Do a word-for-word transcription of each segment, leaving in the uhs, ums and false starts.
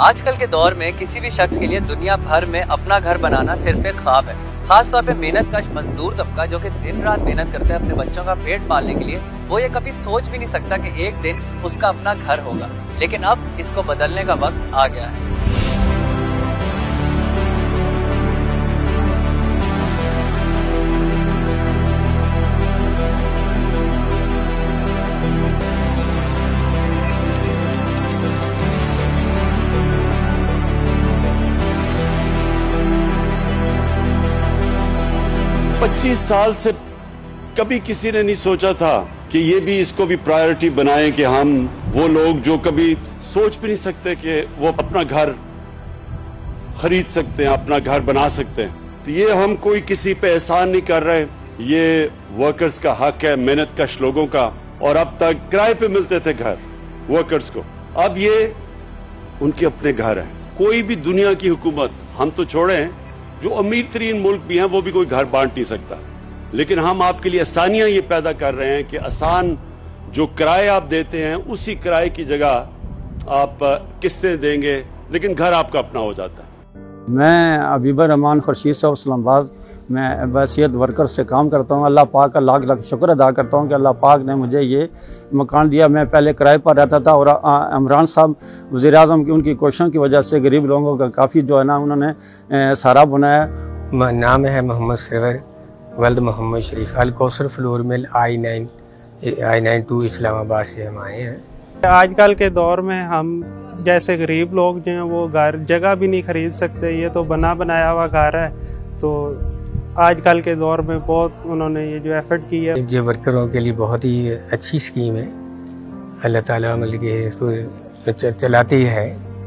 आजकल के दौर में किसी भी शख्स के लिए दुनिया भर में अपना घर बनाना सिर्फ एक ख्वाब है। खास तौर पे मेहनत कश मजदूर तबका जो कि दिन रात मेहनत करता है अपने बच्चों का पेट पालने के लिए, वो ये कभी सोच भी नहीं सकता कि एक दिन उसका अपना घर होगा। लेकिन अब इसको बदलने का वक्त आ गया है। पच्चीस साल से कभी किसी ने नहीं सोचा था कि ये भी इसको भी प्रायोरिटी बनाएं कि हम वो लोग जो कभी सोच भी नहीं सकते कि वो अपना घर खरीद सकते हैं, अपना घर बना सकते हैं। तो ये हम कोई किसी पे एहसान नहीं कर रहे, ये वर्कर्स का हक है, मेहनत कश लोगों का। और अब तक किराए पे मिलते थे घर वर्कर्स को, अब ये उनके अपने घर हैं। कोई भी दुनिया की हुकूमत, हम तो छोड़े, जो अमीर तरीन मुल्क भी हैं वो भी कोई घर बांट नहीं सकता। लेकिन हम आपके लिए आसानियां ये पैदा कर रहे हैं कि आसान जो किराए आप देते हैं उसी किराए की जगह आप किस्तें देंगे, लेकिन घर आपका अपना हो जाता है। मैं अबीबर रहमान खुर्शीद साहब इस्लामाबाद, मैं बैसियत वर्कर से काम करता हूँ। अल्लाह पाक का लाख लाख शुक्र अदा करता हूँ कि अल्लाह पाक ने मुझे ये मकान दिया। मैं पहले किराए पर रहता था और इमरान साहब वज़ीर आज़म की उनकी कोशिशों की वजह से गरीब लोगों का काफ़ी जो है ना उन्होंने सहारा बनाया। नाम है मोहम्मद सरवर वल्द Mohammad Sharif, Al Kausar flour mill I nine I nine two Islamabad से हम आए हैं। आजकल के दौर में हम जैसे गरीब लोग जो हैं वो घर जगह भी नहीं खरीद सकते। ये तो बना बनाया हुआ घर है। तो आजकल के दौर में बहुत उन्होंने ये जो एफर्ट की है, ये वर्करों के लिए बहुत ही अच्छी स्कीम है। अल्लाह ताला मिल के इसको चलाती है,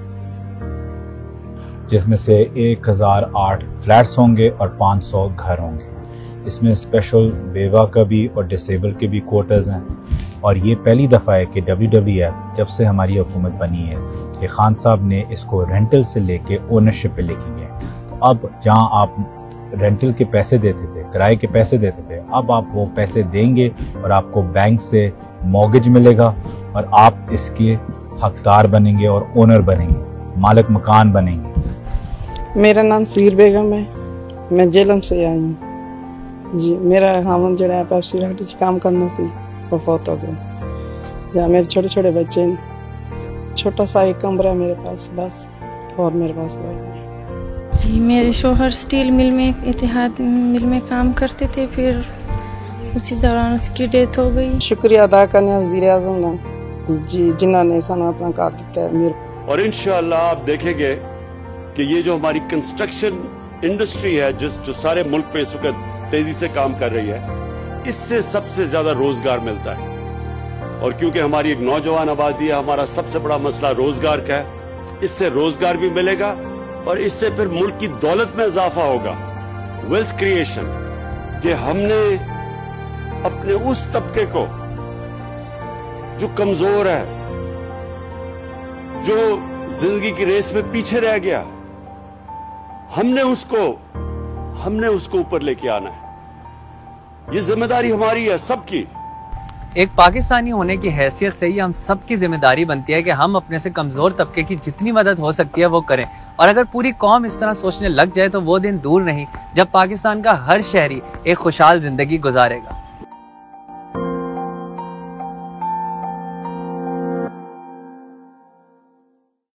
जिसमें से एक हज़ार आठ फ्लैट्स होंगे और पाँच सौ घर होंगे। इसमें स्पेशल बेवा का भी और डिसेबल के भी क्वार्टर्स हैं। और ये पहली दफ़ा है कि डब्ल्यू डब्ल्यू एफ जब से हमारी हुकूमत बनी है कि खान साहब ने इसको रेंटल से लेके ओनरशिप पे लेके गए। तो अब जहाँ आप रेंटल के पैसे देते थे, किराए के पैसे देते थे, अब आप वो पैसे देंगे और आपको बैंक से मॉर्गेज मिलेगा और आप इसके हकदार बनेंगे और ओनर बनेंगे, मालिक मकान बनेंगे। मेरा नाम सीर बेगम है, मैं जेलम से आई हूँ जी। मेरा हामन जड़ा है पेप्सी फैक्ट्री से काम करना सी, वो फौत हो गया। या मेरे छोटे छोटे बच्चे हैं, छोटा सा एक कमरा है मेरे पास बस, और मेरे पास है। मेरे शोहर स्टील मिल में, इतिहाद मिल में काम करते थे, फिर उसी दौरान उसकी डेथ हो गई। शुक्रिया अदा करने वज़ीर आज़म ना जी, जिन्होंने सानू अपना कार दिता है मेरे। और इंशाअल्लाह आप देखेंगे कि ये जो हमारी कंस्ट्रक्शन इंडस्ट्री है, जिस जो सारे मुल्क पे इस वक्त तेजी से काम कर रही है, इससे सबसे ज्यादा रोजगार मिलता है। और क्योंकि हमारी एक नौजवान आबादी है, हमारा सबसे बड़ा मसला रोजगार का है। इससे रोजगार भी मिलेगा और इससे फिर मुल्क की दौलत में इजाफा होगा, वेल्थ क्रिएशन, कि हमने अपने उस तबके को जो कमजोर है, जो जिंदगी की रेस में पीछे रह गया, हमने उसको हमने उसको ऊपर लेके आना है। ये जिम्मेदारी हमारी है, सबकी। एक पाकिस्तानी होने की हैसियत से ही हम सबकी जिम्मेदारी बनती है कि हम अपने से कमजोर तबके की जितनी मदद हो सकती है वो करें। और अगर पूरी कौम इस तरह सोचने लग जाए तो वो दिन दूर नहीं जब पाकिस्तान का हर शहरी एक खुशहाल जिंदगी गुजारेगा।